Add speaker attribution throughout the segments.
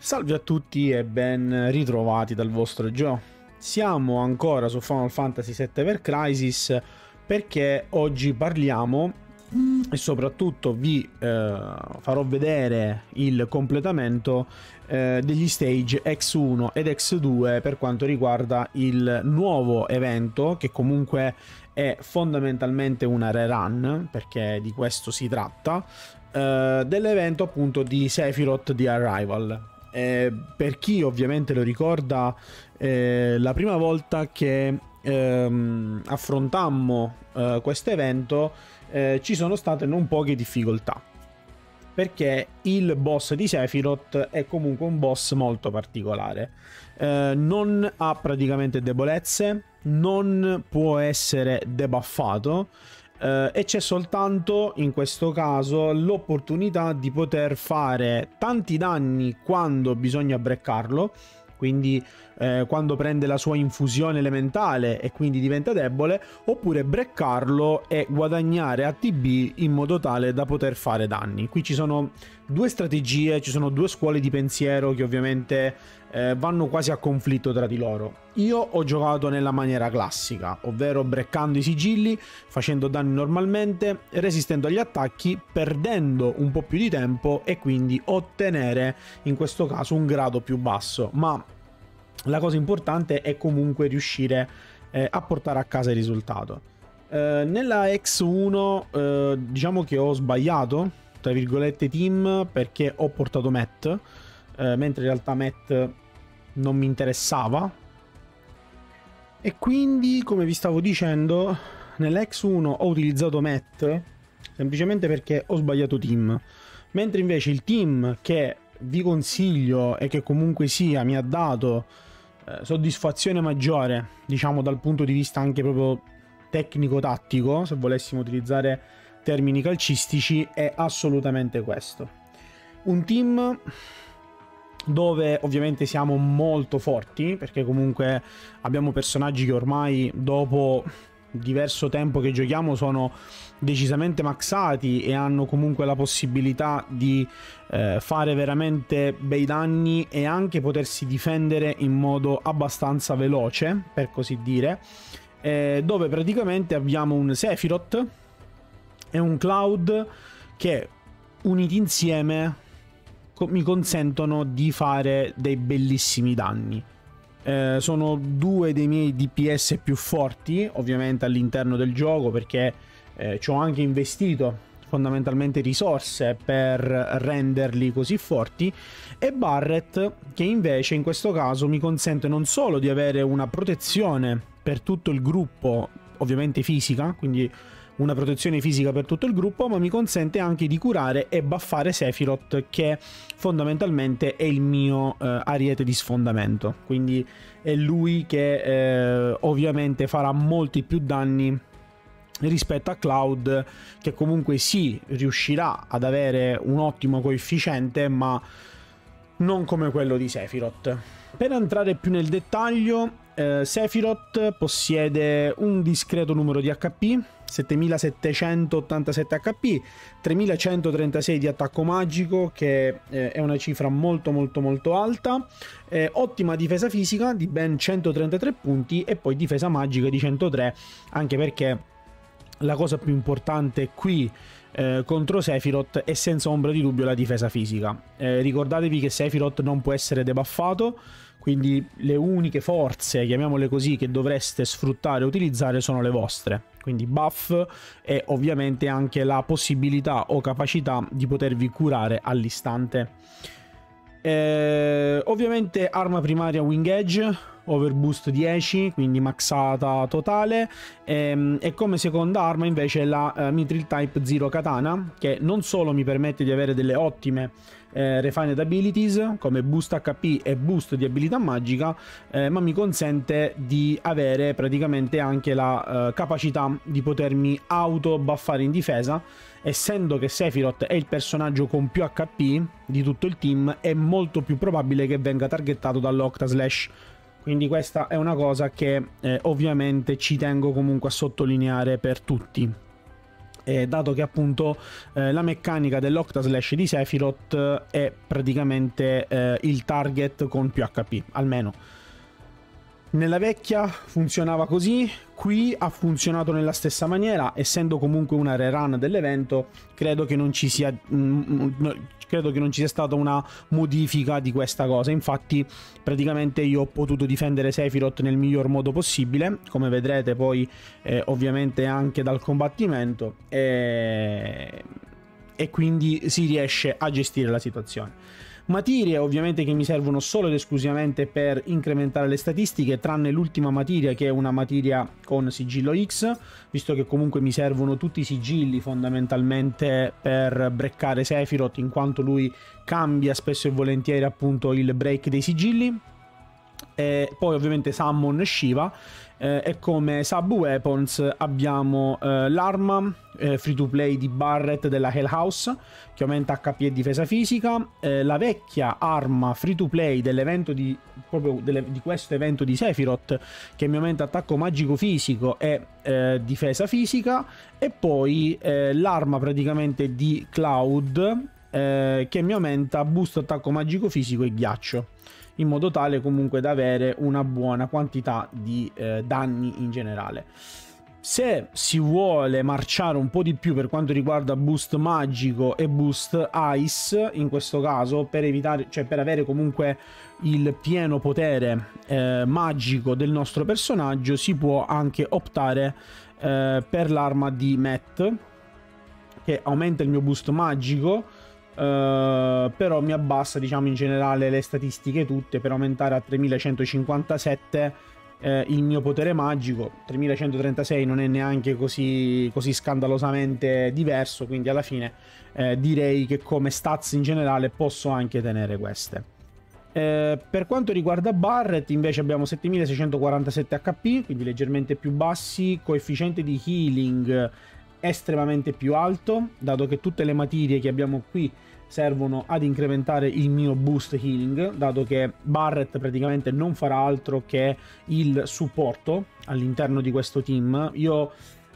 Speaker 1: Salve a tutti e ben ritrovati dal vostro Joe. Siamo ancora su Final Fantasy VII Ever Crisis perché oggi parliamo e soprattutto vi farò vedere il completamento degli stage X1 ed X2 per quanto riguarda il nuovo evento, che comunque è fondamentalmente una rerun, perché di questo si tratta, dell'evento appunto di Sephiroth The Arrival. Per chi ovviamente lo ricorda, la prima volta che affrontammo questo evento ci sono state non poche difficoltà, perché il boss di Sephiroth è comunque un boss molto particolare, non ha praticamente debolezze, non può essere debuffato, e c'è soltanto in questo caso l'opportunità di poter fare tanti danni quando bisogna breccarlo, quindi quando prende la sua infusione elementale e quindi diventa debole, oppure breccarlo e guadagnare ATB in modo tale da poter fare danni. Qui ci sono due strategie, ci sono due scuole di pensiero che ovviamente vanno quasi a conflitto tra di loro. Io ho giocato nella maniera classica, ovvero breccando i sigilli, facendo danni normalmente, resistendo agli attacchi, perdendo un po' più di tempo e quindi ottenere in questo caso un grado più basso, ma la cosa importante è comunque riuscire a portare a casa il risultato. Nella X1 diciamo che ho sbagliato, tra virgolette, team, perché ho portato Matt, mentre in realtà Matt non mi interessava, e quindi, come vi stavo dicendo, nell'X1 ho utilizzato Matt semplicemente perché ho sbagliato team, mentre invece il team che vi consiglio e che comunque sia mi ha dato soddisfazione maggiore, diciamo dal punto di vista anche proprio tecnico-tattico, se volessimo utilizzare termini calcistici, è assolutamente questo. Un team dove ovviamente siamo molto forti, perché comunque abbiamo personaggi che ormai dopo diverso tempo che giochiamo sono decisamente maxati e hanno comunque la possibilità di fare veramente bei danni e anche potersi difendere in modo abbastanza veloce, per così dire, dove praticamente abbiamo un Sephiroth e un Cloud che uniti insieme mi consentono di fare dei bellissimi danni. Sono due dei miei DPS più forti ovviamente all'interno del gioco, perché ci ho anche investito fondamentalmente risorse per renderli così forti, e Barret, che invece in questo caso mi consente non solo di avere una protezione per tutto il gruppo, ovviamente fisica, quindi una protezione fisica per tutto il gruppo, ma mi consente anche di curare e buffare Sephiroth, che fondamentalmente è il mio ariete di sfondamento, quindi è lui che ovviamente farà molti più danni rispetto a Cloud, che comunque sì, riuscirà ad avere un ottimo coefficiente, ma non come quello di Sephiroth. Per entrare più nel dettaglio, Sephiroth possiede un discreto numero di HP, 7787 HP, 3136 di attacco magico, che è una cifra molto alta, ottima difesa fisica di ben 133 punti e poi difesa magica di 103, anche perché la cosa più importante qui contro Sephiroth è senza ombra di dubbio la difesa fisica. Ricordatevi che Sephiroth non può essere debuffato, quindi le uniche forze, chiamiamole così, che dovreste sfruttare e utilizzare sono le vostre, quindi buff e ovviamente anche la possibilità o capacità di potervi curare all'istante. Ovviamente arma primaria Wing Edge, overboost 10, quindi maxata totale, e come seconda arma invece la Mithril Type Zero Katana, che non solo mi permette di avere delle ottime refined abilities come boost HP e boost di abilità magica, ma mi consente di avere praticamente anche la capacità di potermi auto buffare in difesa. Essendo che Sephiroth è il personaggio con più HP di tutto il team, è molto più probabile che venga targettato dall'Octaslash, quindi questa è una cosa che ovviamente ci tengo comunque a sottolineare per tutti. dato che appunto la meccanica dell'Octaslash di Sephiroth è praticamente il target con più HP, almeno nella vecchia funzionava così, qui ha funzionato nella stessa maniera, essendo comunque una rerun dell'evento. Credo che non ci sia stata una modifica di questa cosa. Infatti praticamente io ho potuto difendere Sephiroth nel miglior modo possibile, come vedrete poi ovviamente anche dal combattimento, e quindi si riesce a gestire la situazione. Materie ovviamente che mi servono solo ed esclusivamente per incrementare le statistiche, tranne l'ultima materia, che è una materia con sigillo X, visto che comunque mi servono tutti i sigilli fondamentalmente per breccare Sephiroth, in quanto lui cambia spesso e volentieri appunto il break dei sigilli. E poi ovviamente Summon Shiva, e come sub weapons abbiamo l'arma free to play di Barret della Hell House, che aumenta HP e difesa fisica, la vecchia arma free to play dell'evento di questo evento di Sephiroth, che mi aumenta attacco magico fisico e difesa fisica, e poi l'arma praticamente di Cloud che mi aumenta boost attacco magico fisico e ghiaccio, in modo tale comunque da avere una buona quantità di danni in generale. Se si vuole marciare un po' di più per quanto riguarda boost magico e boost ice, in questo caso per evitare, cioè per avere comunque il pieno potere magico del nostro personaggio, si può anche optare per l'arma di Matt, che aumenta il mio boost magico, però mi abbassa, diciamo, in generale le statistiche tutte, per aumentare a 3157 il mio potere magico. 3136 non è neanche così scandalosamente diverso, quindi alla fine direi che come stats in generale posso anche tenere queste. Per quanto riguarda Barret invece abbiamo 7647 HP, quindi leggermente più bassi, coefficiente di healing estremamente più alto, dato che tutte le materie che abbiamo qui servono ad incrementare il mio boost healing, dato che Barret praticamente non farà altro che il supporto all'interno di questo team. Io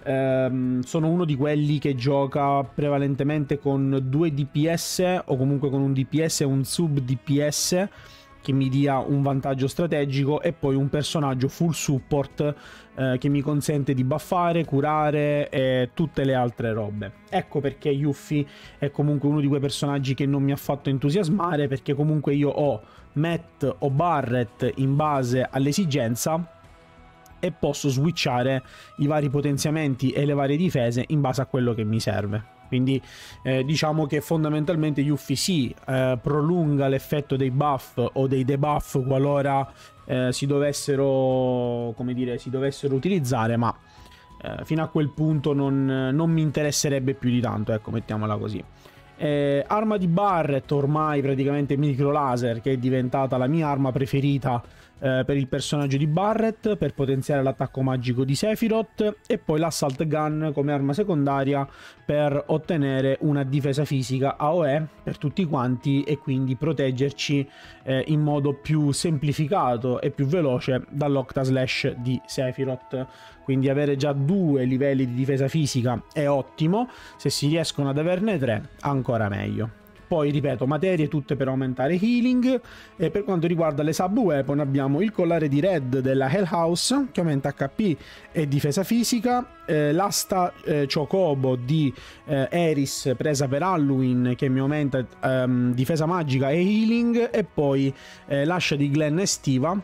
Speaker 1: sono uno di quelli che gioca prevalentemente con 2 DPS, o comunque con un DPS e un sub DPS che mi dia un vantaggio strategico, e poi un personaggio full support che mi consente di buffare, curare e tutte le altre robe. Ecco perché Yuffie è comunque uno di quei personaggi che non mi ha fatto entusiasmare, perché comunque io ho Matt o Barret in base all'esigenza e posso switchare i vari potenziamenti e le varie difese in base a quello che mi serve. Quindi diciamo che fondamentalmente Yuffie sì, prolunga l'effetto dei buff o dei debuff qualora si dovessero, come dire, si dovessero utilizzare, ma fino a quel punto non mi interesserebbe più di tanto, ecco, mettiamola così. Arma di Barret, ormai praticamente micro laser, che è diventata la mia arma preferita per il personaggio di Barret, per potenziare l'attacco magico di Sephiroth, e poi l'Assault Gun come arma secondaria per ottenere una difesa fisica AOE per tutti quanti, e quindi proteggerci in modo più semplificato e più veloce dall'Octaslash di Sephiroth. Quindi avere già 2 livelli di difesa fisica è ottimo, se si riescono ad averne 3 ancora meglio. Poi ripeto, materie tutte per aumentare healing. E per quanto riguarda le sub weapon abbiamo il collare di Red della Hell House, che aumenta HP e difesa fisica, l'asta Chocobo di Eris presa per Halloween, che mi aumenta difesa magica e healing, e poi l'ascia di Glenn estiva,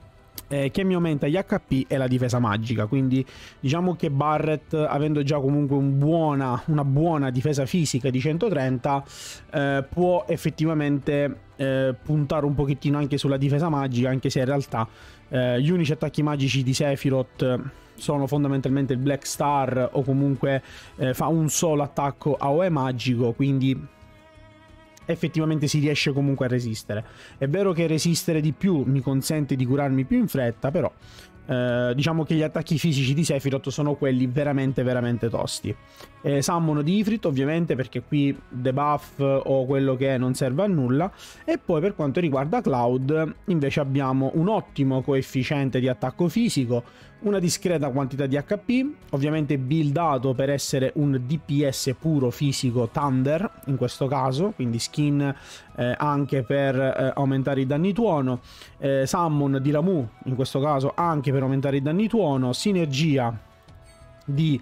Speaker 1: che mi aumenta gli HP e la difesa magica. Quindi diciamo che Barret, avendo già comunque una buona difesa fisica di 130, può effettivamente puntare un pochettino anche sulla difesa magica, anche se in realtà gli unici attacchi magici di Sephiroth sono fondamentalmente il Black Star, o comunque fa un solo attacco AOE magico, quindi effettivamente si riesce comunque a resistere. È vero che resistere di più mi consente di curarmi più in fretta, però diciamo che gli attacchi fisici di Sephiroth sono quelli veramente veramente tosti. Summon di Ifrit ovviamente, perché qui debuff o quello che è non serve a nulla. E poi per quanto riguarda Cloud invece abbiamo un ottimo coefficiente di attacco fisico, una discreta quantità di HP, ovviamente buildato per essere un DPS puro fisico Thunder in questo caso, quindi skin anche per aumentare i danni tuono, summon di Ramuh in questo caso anche per aumentare i danni tuono, sinergia di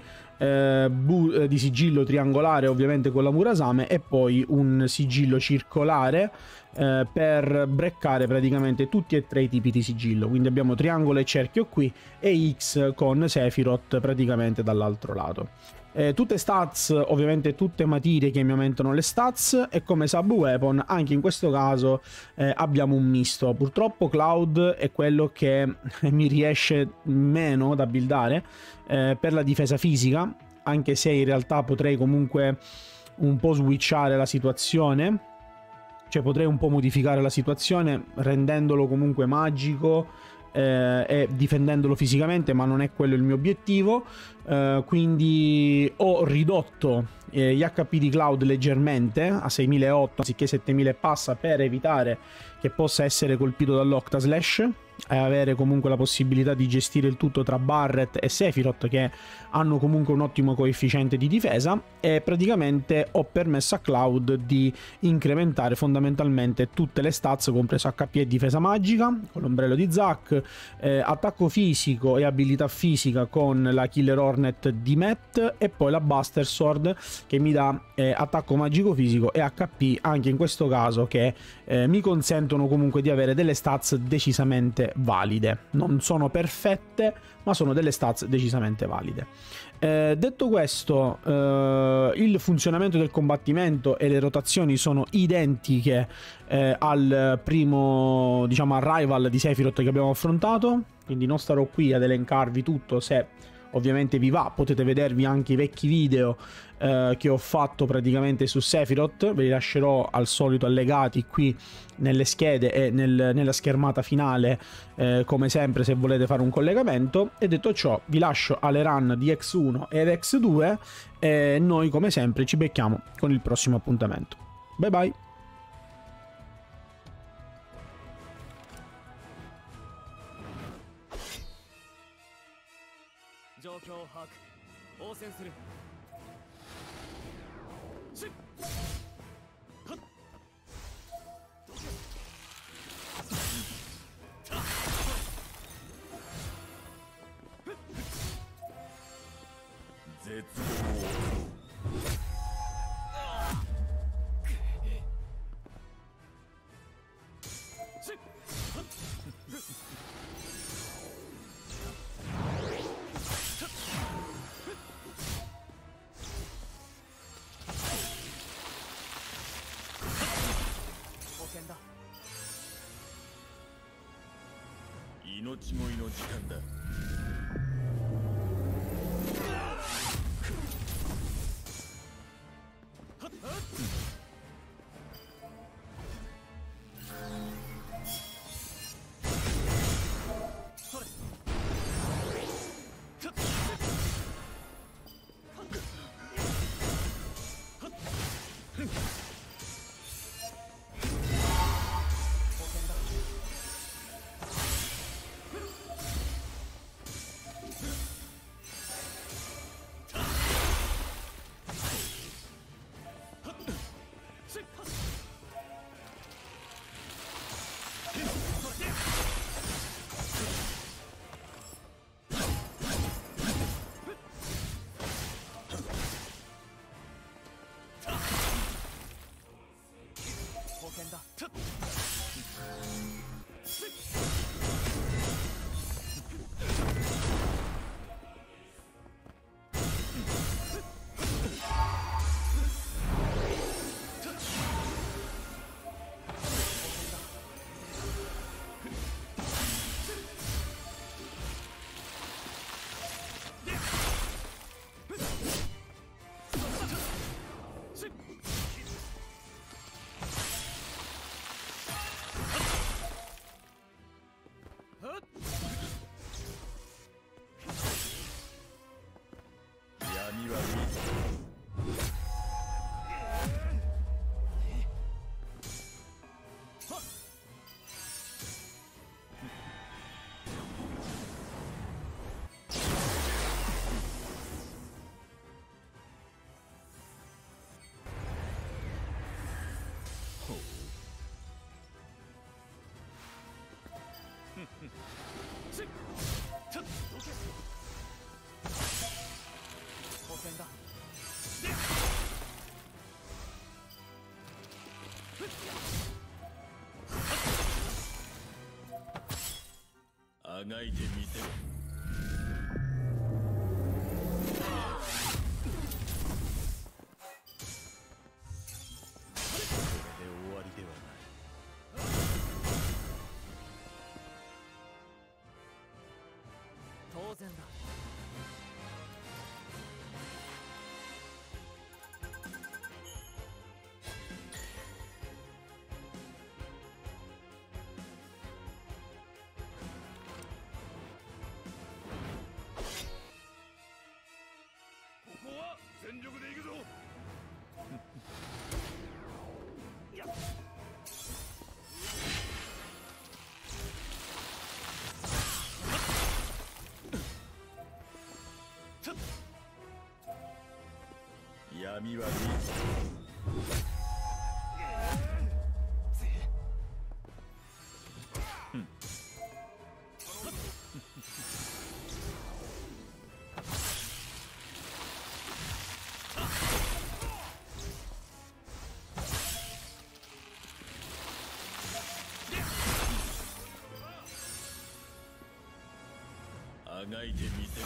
Speaker 1: sigillo triangolare ovviamente con la Murasame, e poi un sigillo circolare per breccare praticamente tutti e tre i tipi di sigillo. Quindi abbiamo triangolo e cerchio qui e X con Sephiroth praticamente dall'altro lato. Tutte stats, ovviamente tutte materie che mi aumentano le stats, e come sub weapon anche in questo caso abbiamo un misto. Purtroppo Cloud è quello che mi riesce meno da buildare per la difesa fisica, anche se in realtà potrei comunque un po' switchare la situazione, cioè potrei un po' modificare la situazione rendendolo comunque magico e difendendolo fisicamente, ma non è quello il mio obiettivo. Quindi ho ridotto gli HP di Cloud leggermente a 6.800 anziché 7.000 e passa, per evitare che possa essere colpito dall'Octaslash e avere comunque la possibilità di gestire il tutto tra Barret e Sephiroth, che hanno comunque un ottimo coefficiente di difesa. E praticamente ho permesso a Cloud di incrementare fondamentalmente tutte le stats, compreso HP e difesa magica con l'ombrello di Zack, attacco fisico e abilità fisica con la Killer Hornet di Matt, e poi la Buster Sword che mi dà attacco magico fisico e HP anche in questo caso, che mi consentono comunque di avere delle stats decisamente valide. Non sono perfette, ma sono delle stats decisamente valide. Detto questo, il funzionamento del combattimento e le rotazioni sono identiche al primo, diciamo, arrival di Sephiroth che abbiamo affrontato, quindi non starò qui ad elencarvi tutto. Se ovviamente vi va, potete vedervi anche i vecchi video che ho fatto praticamente su Sephiroth, ve li lascerò al solito allegati qui nelle schede e nella schermata finale, come sempre, se volete fare un collegamento. E detto ciò, vi lascio alle run di X1 ed X2 e noi come sempre ci becchiamo con il prossimo appuntamento. Bye bye!
Speaker 2: 状況を把握応戦するしっはっ絶望しっはっ命乞いの時間だ。 あがいてみせろ。これで終わりではない。
Speaker 3: 当然だ。
Speaker 2: ここは全力で行くぞ。やっ闇はあがいてみせろ。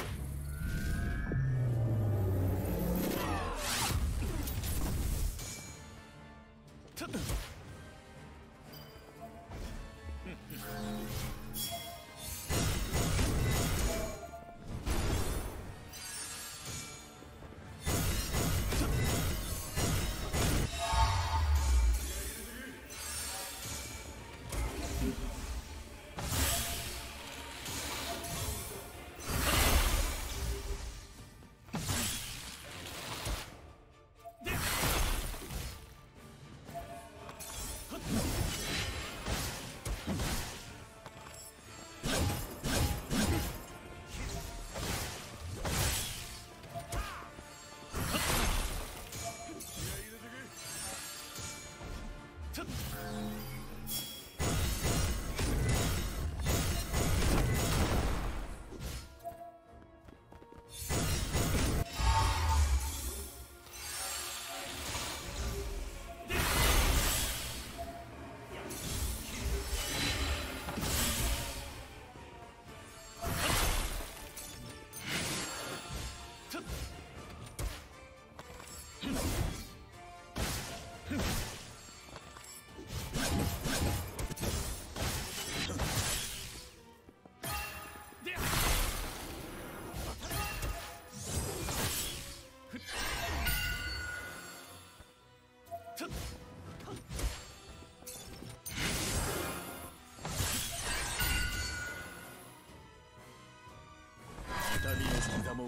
Speaker 2: 痛みを刻もう。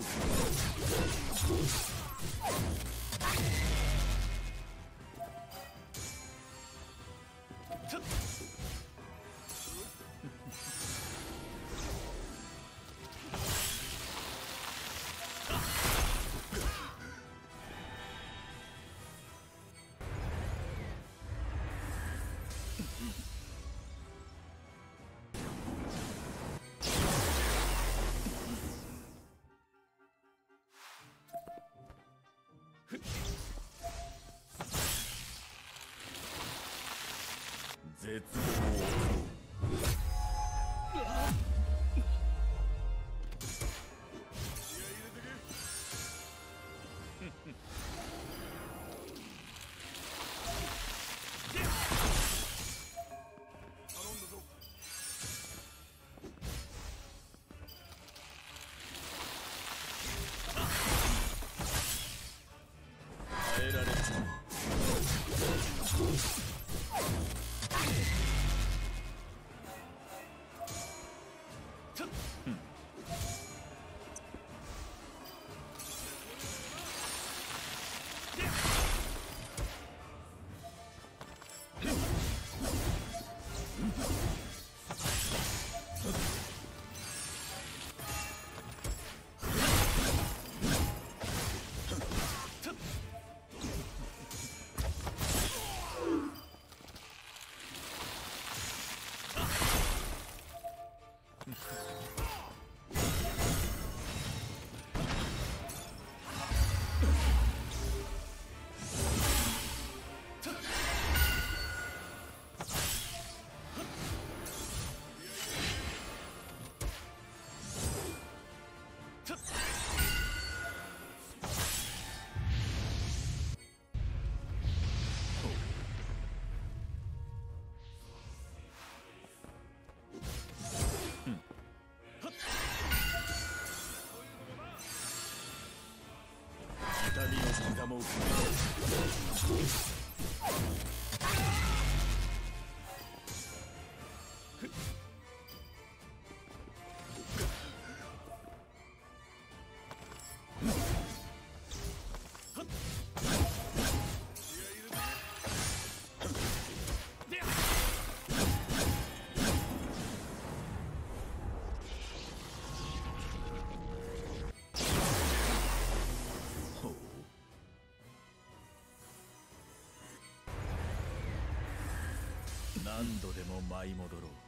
Speaker 2: 何度でも舞い戻ろう。